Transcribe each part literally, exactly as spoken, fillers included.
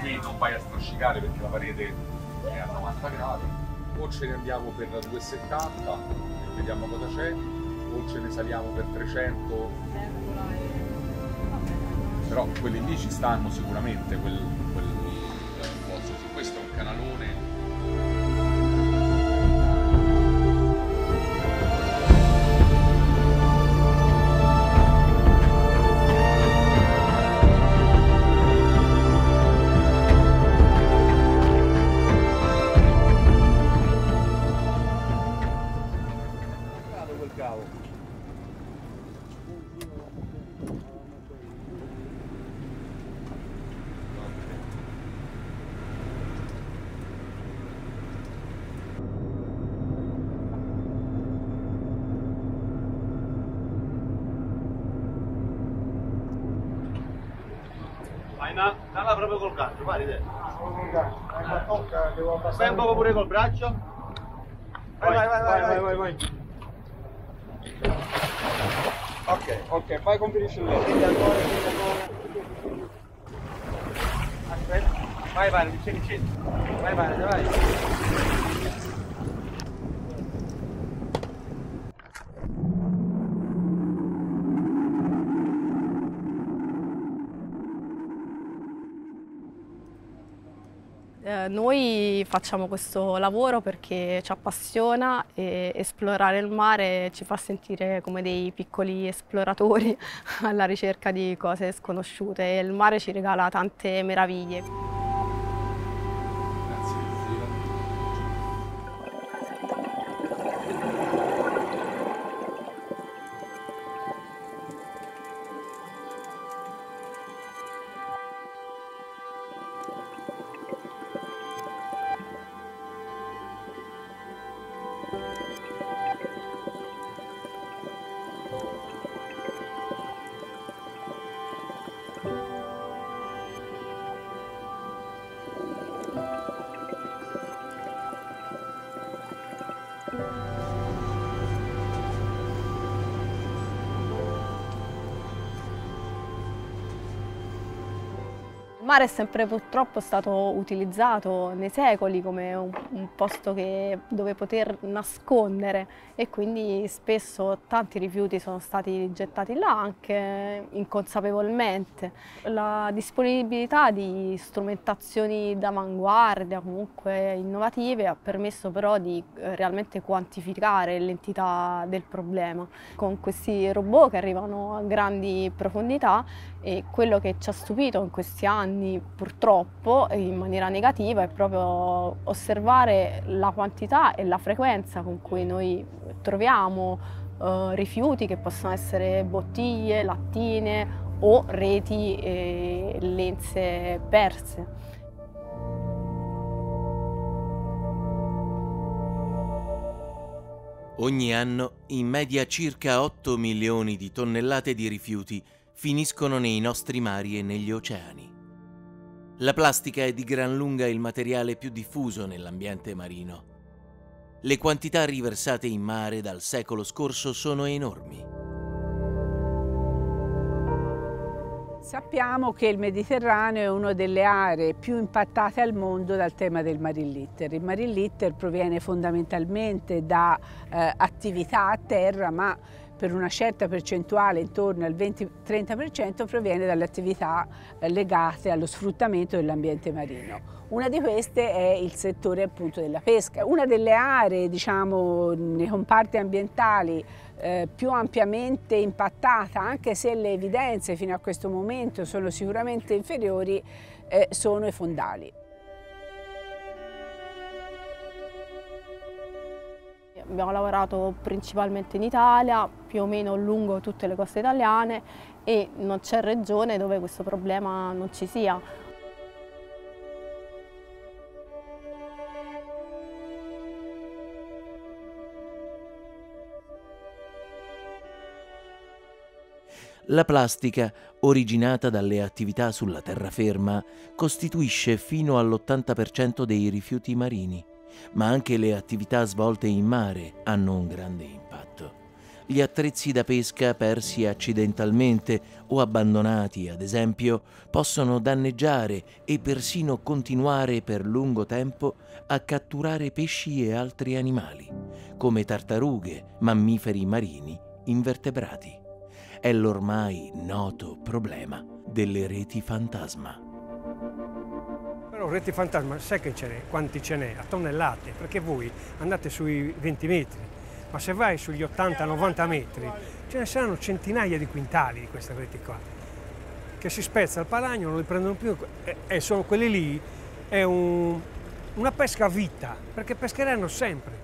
qui non vai a strascicare perché la parete è a novanta gradi, o ce ne andiamo per due virgola settanta e vediamo cosa c'è, o ce ne saliamo per trecento, però quelli lì ci stanno sicuramente, quel, quel, quel, questo è un canalone. Ma cala proprio col gancio, vai te. Solo col gancio, ma tocca, devo abbassare. Fai un poco pure col braccio. Vai, vai, vai, vai, vai, vai, vai. Ok, ok, fai compirci lì. Prendi ancora, prendi ancora. Aspetta. Vai, vai, vicino, vicino. Vai, vai, vai. Eh, noi facciamo questo lavoro perché ci appassiona e esplorare il mare ci fa sentire come dei piccoli esploratori alla ricerca di cose sconosciute e il mare ci regala tante meraviglie. Il mare è sempre purtroppo stato utilizzato nei secoli come un, un posto che, dove poter nascondere e quindi spesso tanti rifiuti sono stati gettati là anche inconsapevolmente. La disponibilità di strumentazioni d'avanguardia, comunque innovative, ha permesso però di realmente quantificare l'entità del problema. Con questi robot che arrivano a grandi profondità e quello che ci ha stupito in questi anni purtroppo in maniera negativa è proprio osservare la quantità e la frequenza con cui noi troviamo eh, rifiuti che possono essere bottiglie, lattine o reti e lenze perse. Ogni anno in media circa otto milioni di tonnellate di rifiuti finiscono nei nostri mari e negli oceani. La plastica è di gran lunga il materiale più diffuso nell'ambiente marino. Le quantità riversate in mare dal secolo scorso sono enormi. Sappiamo che il Mediterraneo è una delle aree più impattate al mondo dal tema del marine litter. Il marine litter proviene fondamentalmente da eh, attività a terra, ma per una certa percentuale, intorno al venti trenta per cento, proviene dalle attività eh, legate allo sfruttamento dell'ambiente marino. Una di queste è il settore appunto della pesca. Una delle aree, diciamo, nei comparti ambientali eh, più ampiamente impattata, anche se le evidenze fino a questo momento sono sicuramente inferiori, eh, sono i fondali. Abbiamo lavorato principalmente in Italia, più o meno lungo tutte le coste italiane e non c'è regione dove questo problema non ci sia. La plastica, originata dalle attività sulla terraferma, costituisce fino all'ottanta per cento dei rifiuti marini. Ma anche le attività svolte in mare hanno un grande impatto. Gli attrezzi da pesca persi accidentalmente o abbandonati, ad esempio, possono danneggiare e persino continuare per lungo tempo a catturare pesci e altri animali, come tartarughe, mammiferi marini, invertebrati. È l'ormai noto problema delle reti fantasma. Però reti fantasma, sai che ce n'è? Quanti ce n'è? A tonnellate, perché voi andate sui venti metri, ma se vai sugli ottanta novanta metri ce ne saranno centinaia di quintali di queste reti qua, che si spezza il palagno, non li prendono più e, e sono quelli lì, è un, una pesca a vita, perché pescheranno sempre.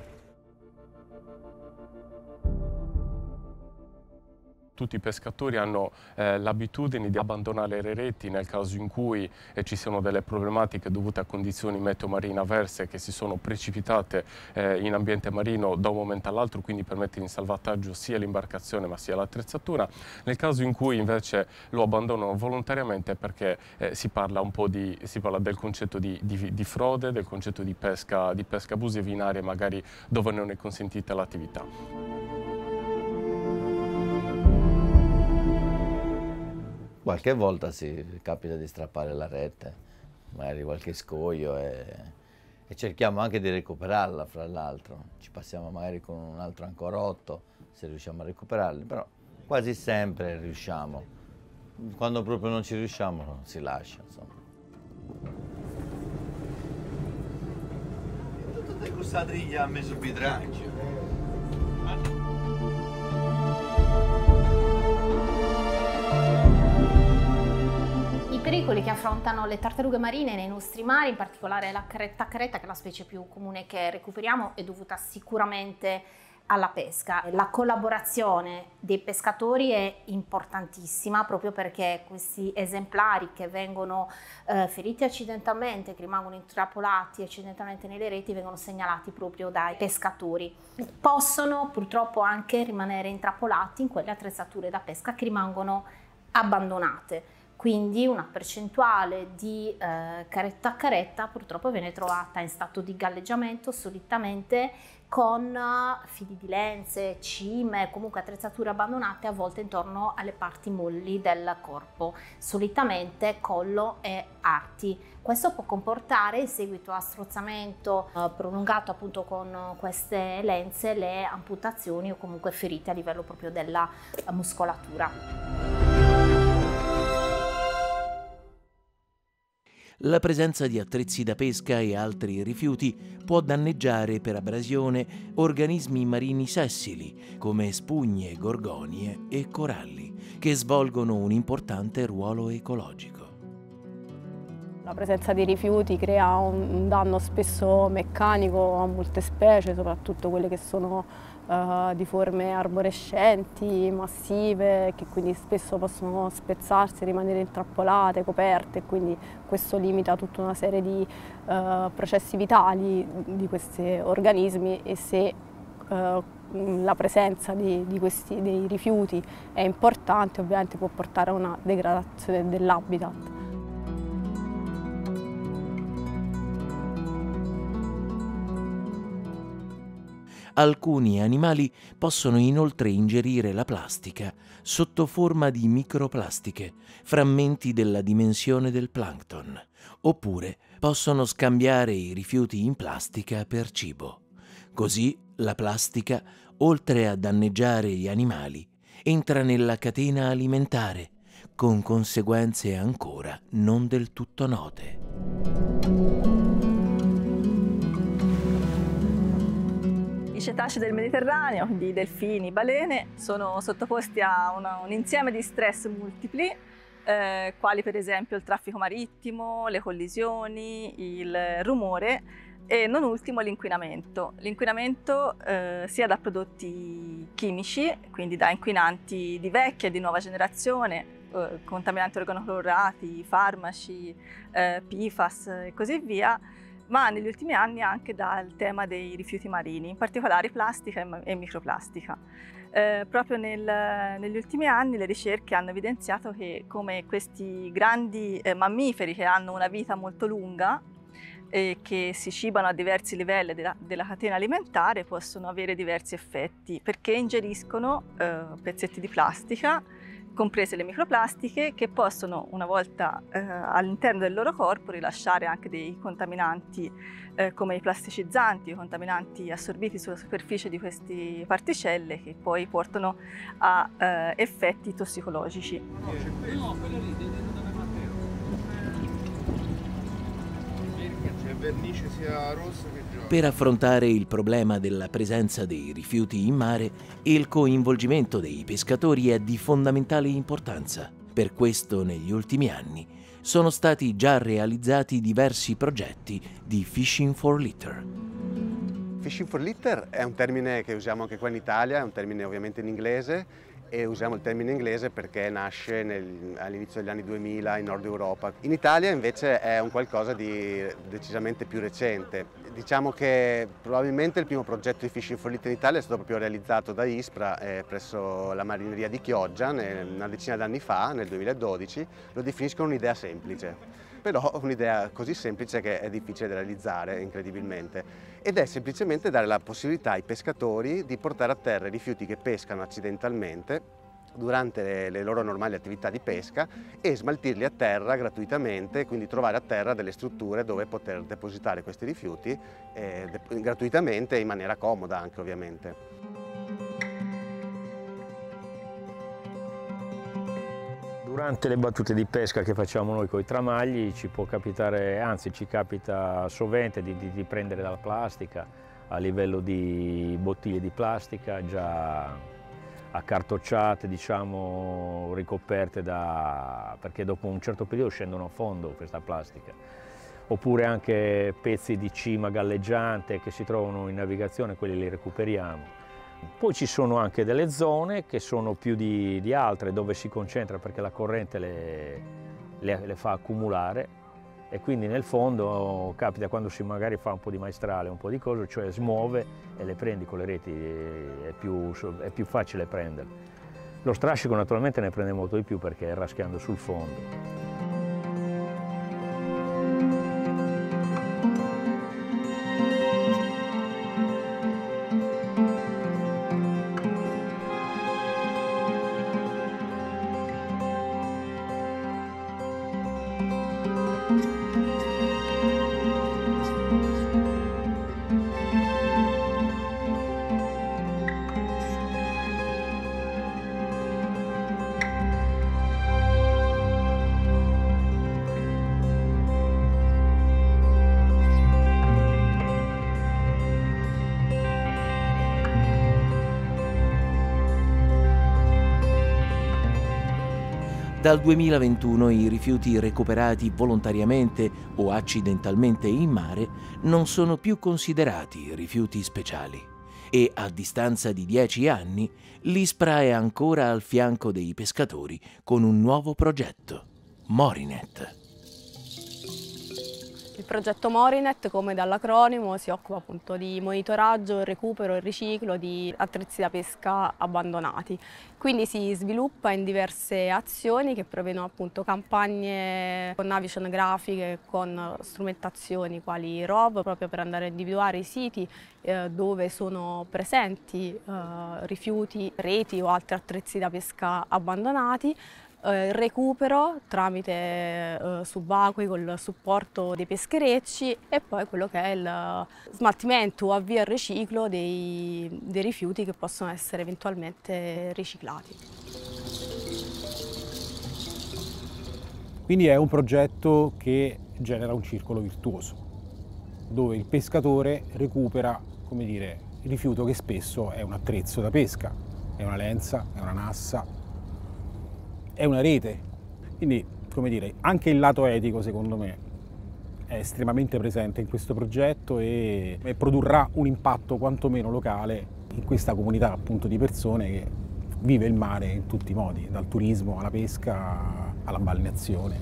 Tutti i pescatori hanno eh, l'abitudine di abbandonare le reti nel caso in cui eh, ci siano delle problematiche dovute a condizioni meteo marine avverse che si sono precipitate eh, in ambiente marino da un momento all'altro, quindi per mettere in salvataggio sia l'imbarcazione ma sia l'attrezzatura. Nel caso in cui invece lo abbandonano volontariamente perché eh, si parla un po' di, si parla del concetto di, di, di frode, del concetto di pesca, di pesca abusiva in aree magari dove non è consentita l'attività. Qualche volta si capita di strappare la rete, magari qualche scoglio e, e cerchiamo anche di recuperarla, fra l'altro. Ci passiamo magari con un altro ancorotto se riusciamo a recuperarli, però quasi sempre riusciamo. Quando proprio non ci riusciamo si lascia, insomma. Tutte queste Sardinia ha messo bidrangio. I pericoli che affrontano le tartarughe marine nei nostri mari, in particolare la cretta creta, che è la specie più comune che recuperiamo, è dovuta sicuramente alla pesca. La collaborazione dei pescatori è importantissima proprio perché questi esemplari che vengono eh, feriti accidentalmente, che rimangono intrappolati accidentalmente nelle reti, vengono segnalati proprio dai pescatori. Possono purtroppo anche rimanere intrappolati in quelle attrezzature da pesca che rimangono abbandonate. Quindi una percentuale di eh, caretta a caretta purtroppo viene trovata in stato di galleggiamento, solitamente con fili di lenze, cime, comunque attrezzature abbandonate, a volte intorno alle parti molli del corpo, solitamente collo e arti. Questo può comportare, in seguito a strozzamento eh, prolungato appunto con queste lenze, le amputazioni o comunque ferite a livello proprio della muscolatura. La presenza di attrezzi da pesca e altri rifiuti può danneggiare per abrasione organismi marini sessili come spugne, gorgonie e coralli, che svolgono un importante ruolo ecologico. La presenza di rifiuti crea un danno spesso meccanico a molte specie, soprattutto quelle che sono uh, di forme arborescenti, massive, che quindi spesso possono spezzarsi, rimanere intrappolate, coperte, e quindi questo limita tutta una serie di uh, processi vitali di questi organismi, e se uh, la presenza di, di questi, dei rifiuti è importante, ovviamente può portare a una degradazione dell'habitat. Alcuni animali possono inoltre ingerire la plastica sotto forma di microplastiche, frammenti della dimensione del plancton, oppure possono scambiare i rifiuti in plastica per cibo. Così la plastica, oltre a danneggiare gli animali, entra nella catena alimentare, con conseguenze ancora non del tutto note. I cetacei del Mediterraneo, quindi i delfini, balene, sono sottoposti a una, un insieme di stress multipli, eh, quali per esempio il traffico marittimo, le collisioni, il rumore e non ultimo l'inquinamento. L'inquinamento eh, sia da prodotti chimici, quindi da inquinanti di vecchia e di nuova generazione, eh, contaminanti organoclorati, farmaci, eh, P F A S e così via, ma negli ultimi anni anche dal tema dei rifiuti marini, in particolare plastica e microplastica. Eh, proprio nel, negli ultimi anni le ricerche hanno evidenziato che come questi grandi eh, mammiferi che hanno una vita molto lunga, e che si cibano a diversi livelli della, della catena alimentare possono avere diversi effetti, perché ingeriscono eh, pezzetti di plastica, comprese le microplastiche, che possono, una volta eh, all'interno del loro corpo, rilasciare anche dei contaminanti eh, come i plasticizzanti, i contaminanti assorbiti sulla superficie di queste particelle, che poi portano a eh, effetti tossicologici. No, quello lì, dove Matteo. C'è vernice sia rossa che gialla. Per affrontare il problema della presenza dei rifiuti in mare, il coinvolgimento dei pescatori è di fondamentale importanza. Per questo, negli ultimi anni, sono stati già realizzati diversi progetti di Fishing for Litter. Fishing for Litter è un termine che usiamo anche qua in Italia, è un termine ovviamente in inglese, e usiamo il termine inglese perché nasce all'inizio degli anni duemila in Nord Europa. In Italia invece è un qualcosa di decisamente più recente. Diciamo che probabilmente il primo progetto di Fishing for Litter in Italia è stato proprio realizzato da ISPRA eh, presso la marineria di Chioggia una decina d'anni fa, nel duemiladodici. Lo definiscono un'idea semplice, però un'idea così semplice che è difficile da realizzare incredibilmente, ed è semplicemente dare la possibilità ai pescatori di portare a terra i rifiuti che pescano accidentalmente durante le, le loro normali attività di pesca e smaltirli a terra gratuitamente, quindi trovare a terra delle strutture dove poter depositare questi rifiuti eh, gratuitamente e in maniera comoda anche ovviamente. Durante le battute di pesca che facciamo noi con i tramagli ci può capitare, anzi ci capita sovente di, di, di prendere dalla plastica a livello di bottiglie di plastica già accartocciate, diciamo, ricoperte da, perché dopo un certo periodo scendono a fondo questa plastica. Oppure anche pezzi di cima galleggiante che si trovano in navigazione, quelli li recuperiamo. Poi ci sono anche delle zone che sono più di, di altre, dove si concentra perché la corrente le, le, le fa accumulare, e quindi nel fondo capita quando si magari fa un po' di maestrale, un po' di cose, cioè smuove e le prendi con le reti, è più, è più facile prenderle. Lo strascico naturalmente ne prende molto di più perché è raschiando sul fondo. Dal duemilaventuno i rifiuti recuperati volontariamente o accidentalmente in mare non sono più considerati rifiuti speciali e a distanza di dieci anni l'ISPRA è ancora al fianco dei pescatori con un nuovo progetto, Morinet. Il progetto Morinet, come dall'acronimo, si occupa appunto di monitoraggio, recupero e riciclo di attrezzi da pesca abbandonati. Quindi si sviluppa in diverse azioni che prevedono appunto campagne con navi oceanografiche, con strumentazioni quali R O V, proprio per andare a individuare i siti eh, dove sono presenti eh, rifiuti, reti o altri attrezzi da pesca abbandonati. Il recupero tramite eh, subacquei col supporto dei pescherecci e poi quello che è il smaltimento o avvio al riciclo dei, dei rifiuti che possono essere eventualmente riciclati. Quindi è un progetto che genera un circolo virtuoso, dove il pescatore recupera, come dire, il rifiuto che spesso è un attrezzo da pesca, è una lenza, è una nassa, è una rete. Quindi, come dire, anche il lato etico secondo me è estremamente presente in questo progetto e, e produrrà un impatto quantomeno locale in questa comunità appunto di persone che vive il mare in tutti i modi, dal turismo alla pesca alla balneazione.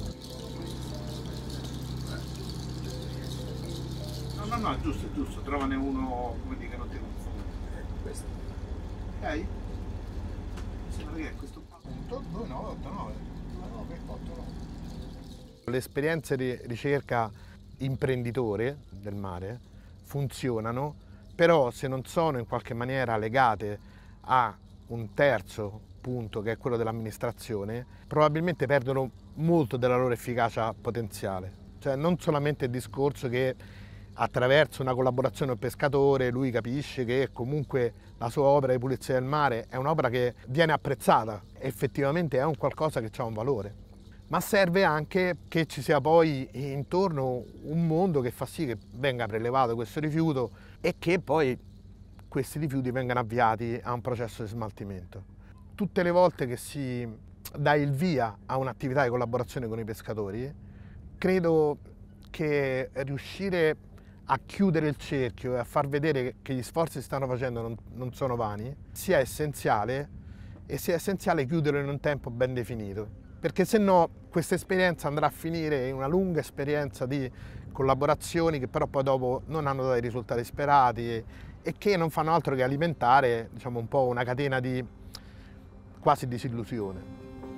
No, no, no, è giusto, è giusto, trovane uno, come dire, che non ti confonde. Questo. Ok? Sembra che è questo punto due nove otto nove. Le esperienze di ricerca imprenditore del mare, funzionano, però se non sono in qualche maniera legate a un terzo punto che è quello dell'amministrazione, probabilmente perdono molto della loro efficacia potenziale. Cioè non solamente il discorso che attraverso una collaborazione col pescatore lui capisce che comunque la sua opera di pulizia del mare è un'opera che viene apprezzata, effettivamente è un qualcosa che ha un valore, ma serve anche che ci sia poi intorno un mondo che fa sì che venga prelevato questo rifiuto e che poi questi rifiuti vengano avviati a un processo di smaltimento. Tutte le volte che si dà il via a un'attività di collaborazione con i pescatori, credo che riuscire a chiudere il cerchio e a far vedere che gli sforzi che si stanno facendo non, non sono vani, sia essenziale, e sia essenziale chiuderlo in un tempo ben definito, perché se no questa esperienza andrà a finire in una lunga esperienza di collaborazioni che però poi dopo non hanno dato i risultati sperati e, e che non fanno altro che alimentare, diciamo, un po' una catena di quasi disillusione.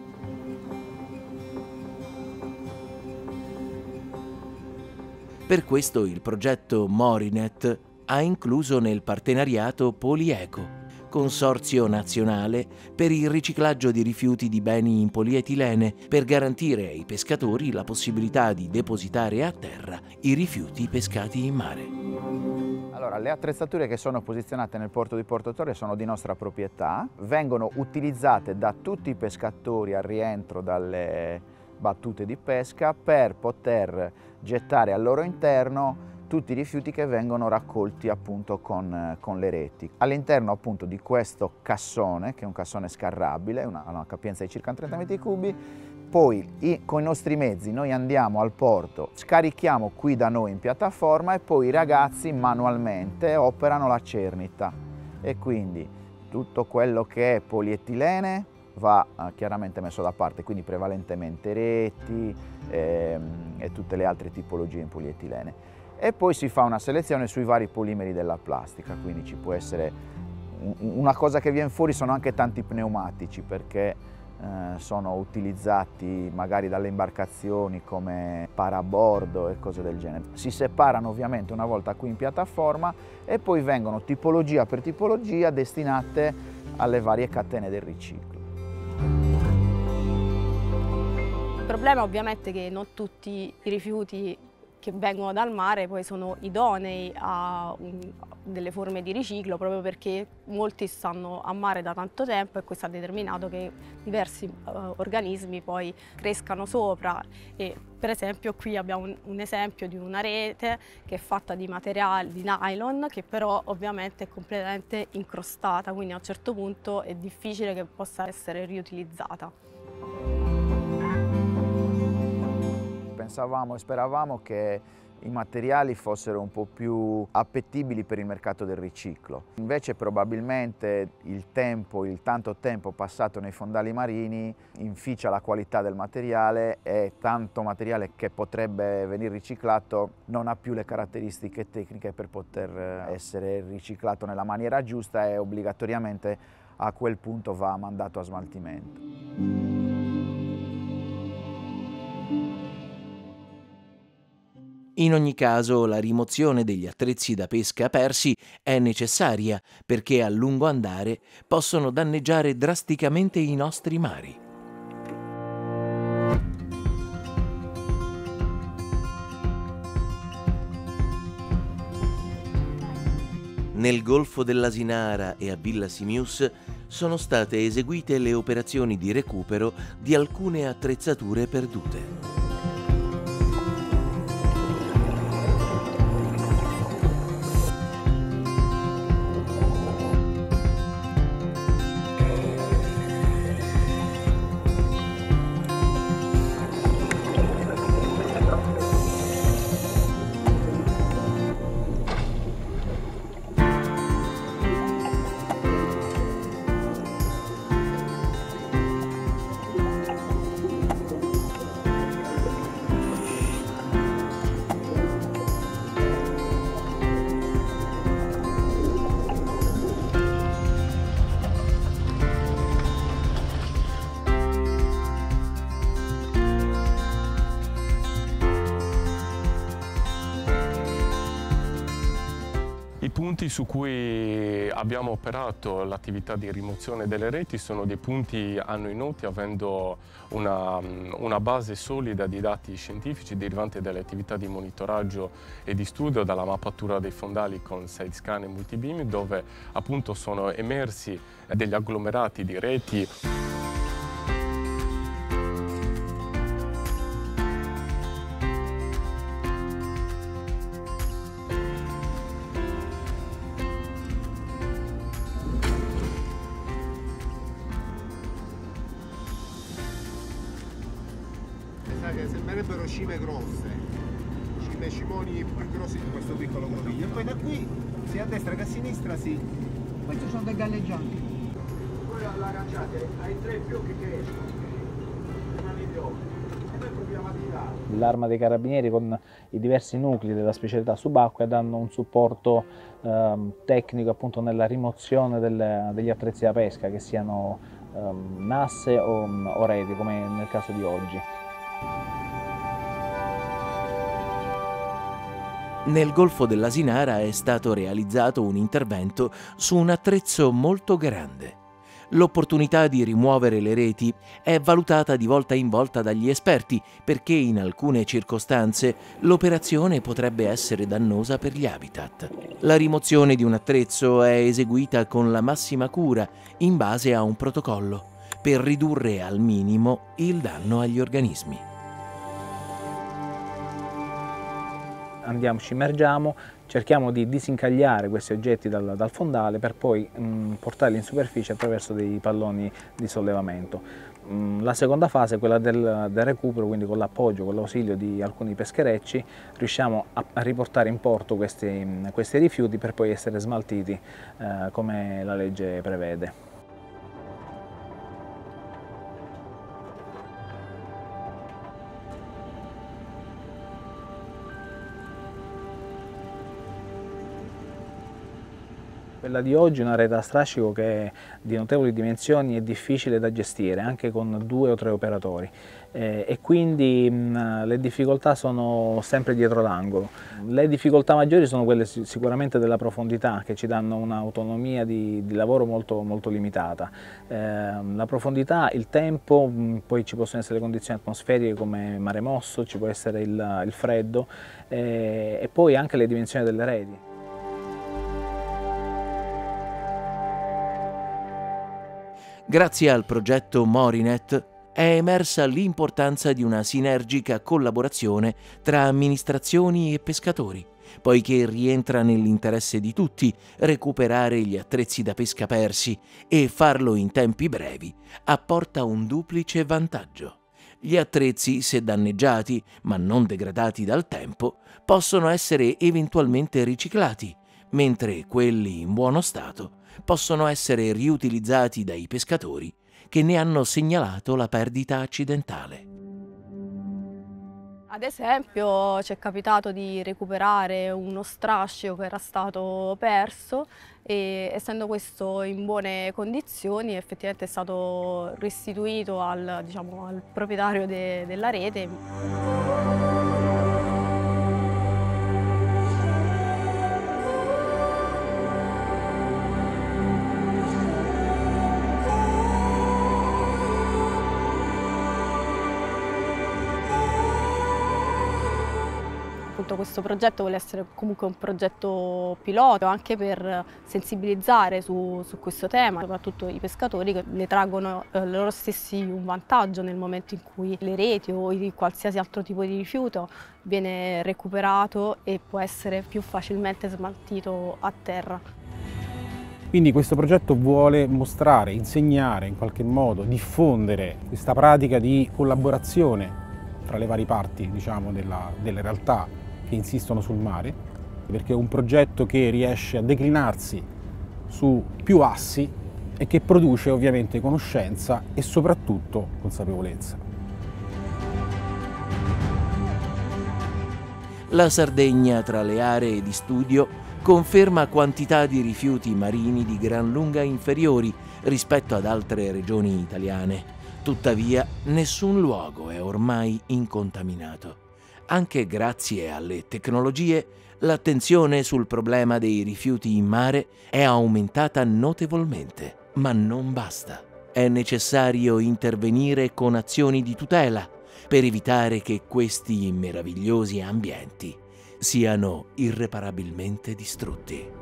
Per questo il progetto Morinet ha incluso nel partenariato Polieco, consorzio nazionale per il riciclaggio di rifiuti di beni in polietilene, per garantire ai pescatori la possibilità di depositare a terra i rifiuti pescati in mare. Allora, le attrezzature che sono posizionate nel porto di Porto Torre sono di nostra proprietà, vengono utilizzate da tutti i pescatori al rientro dalle battute di pesca per poter gettare al loro interno tutti i rifiuti che vengono raccolti appunto con, con le reti. All'interno appunto di questo cassone, che è un cassone scarrabile, una, una capienza di circa trenta metri cubi, poi i, con i nostri mezzi noi andiamo al porto, scarichiamo qui da noi in piattaforma e poi i ragazzi manualmente operano la cernita e quindi tutto quello che è polietilene va eh, chiaramente messo da parte, quindi prevalentemente reti ehm, e tutte le altre tipologie in polietilene. E poi si fa una selezione sui vari polimeri della plastica, quindi ci può essere una cosa che viene fuori, sono anche tanti pneumatici perché eh, sono utilizzati magari dalle imbarcazioni come parabordo e cose del genere. Si separano ovviamente una volta qui in piattaforma e poi vengono tipologia per tipologia destinate alle varie catene del riciclo. Il problema ovviamente è che non tutti i rifiuti che vengono dal mare poi sono idonei a un, delle forme di riciclo, proprio perché molti stanno a mare da tanto tempo e questo ha determinato che diversi uh, organismi poi crescano sopra. E per esempio qui abbiamo un, un esempio di una rete che è fatta di materiale di nylon, che però ovviamente è completamente incrostata, quindi a un certo punto è difficile che possa essere riutilizzata. Pensavamo e speravamo che i materiali fossero un po' più appetibili per il mercato del riciclo. Invece probabilmente il tempo, il tanto tempo passato nei fondali marini inficia la qualità del materiale e tanto materiale che potrebbe venire riciclato non ha più le caratteristiche tecniche per poter essere riciclato nella maniera giusta e obbligatoriamente a quel punto va mandato a smaltimento. In ogni caso, la rimozione degli attrezzi da pesca persi è necessaria perché a lungo andare possono danneggiare drasticamente i nostri mari. Nel Golfo dell'Asinara e a Villa Simius sono state eseguite le operazioni di recupero di alcune attrezzature perdute. I punti su cui abbiamo operato l'attività di rimozione delle reti sono dei punti a noi noti, avendo una, una base solida di dati scientifici derivanti dalle attività di monitoraggio e di studio, dalla mappatura dei fondali con side scan e multibeam, dove appunto sono emersi degli agglomerati di reti. Che sembrerebbero cime grosse, cime cimoni più grossi di questo piccolo groviglio. E poi da qui, sia a destra che a sinistra, sì. Questi sono dei galleggianti. Voi l'agganciate ai tre fiocchi che escono, rimane gli occhi, e noi proviamo a tirare. L'Arma dei Carabinieri con i diversi nuclei della specialità subacquea danno un supporto ehm, tecnico appunto nella rimozione delle, degli attrezzi da pesca, che siano ehm, nasse o, o reti, come nel caso di oggi. Nel Golfo dell'Asinara è stato realizzato un intervento su un attrezzo molto grande. L'opportunità di rimuovere le reti è valutata di volta in volta dagli esperti, perché in alcune circostanze l'operazione potrebbe essere dannosa per gli habitat. La rimozione di un attrezzo è eseguita con la massima cura, in base a un protocollo, per ridurre al minimo il danno agli organismi. Andiamo, ci immergiamo, cerchiamo di disincagliare questi oggetti dal, dal fondale per poi mh, portarli in superficie attraverso dei palloni di sollevamento. Mh, la seconda fase è quella del, del recupero, quindi con l'appoggio, con l'ausilio di alcuni pescherecci, riusciamo a, a riportare in porto questi, questi rifiuti per poi essere smaltiti eh, come la legge prevede. Quella di oggi è una rete a strascico che è di notevoli dimensioni e difficile da gestire, anche con due o tre operatori, eh, e quindi mh, le difficoltà sono sempre dietro l'angolo. Le difficoltà maggiori sono quelle sicuramente della profondità, che ci danno un'autonomia di, di lavoro molto, molto limitata. Eh, la profondità, il tempo, mh, poi ci possono essere le condizioni atmosferiche come mare mosso, ci può essere il, il freddo, eh, e poi anche le dimensioni delle reti. Grazie al progetto Morinet è emersa l'importanza di una sinergica collaborazione tra amministrazioni e pescatori, poiché rientra nell'interesse di tutti recuperare gli attrezzi da pesca persi, e farlo in tempi brevi apporta un duplice vantaggio. Gli attrezzi, se danneggiati ma non degradati dal tempo, possono essere eventualmente riciclati, mentre quelli in buono stato possono essere riutilizzati dai pescatori che ne hanno segnalato la perdita accidentale. Ad esempio ci è capitato di recuperare uno strascico che era stato perso e, essendo questo in buone condizioni, effettivamente è stato restituito al, diciamo, al proprietario de, della rete. Questo progetto vuole essere comunque un progetto pilota, anche per sensibilizzare su, su questo tema, soprattutto i pescatori, che ne traggono eh, loro stessi un vantaggio nel momento in cui le reti o qualsiasi altro tipo di rifiuto viene recuperato e può essere più facilmente smaltito a terra. Quindi questo progetto vuole mostrare, insegnare, in qualche modo diffondere questa pratica di collaborazione tra le varie parti, diciamo, della, delle realtà che insistono sul mare, perché è un progetto che riesce a declinarsi su più assi e che produce ovviamente conoscenza e soprattutto consapevolezza. La Sardegna, tra le aree di studio, conferma quantità di rifiuti marini di gran lunga inferiori rispetto ad altre regioni italiane. Tuttavia, nessun luogo è ormai incontaminato. Anche grazie alle tecnologie, l'attenzione sul problema dei rifiuti in mare è aumentata notevolmente, ma non basta. È necessario intervenire con azioni di tutela per evitare che questi meravigliosi ambienti siano irreparabilmente distrutti.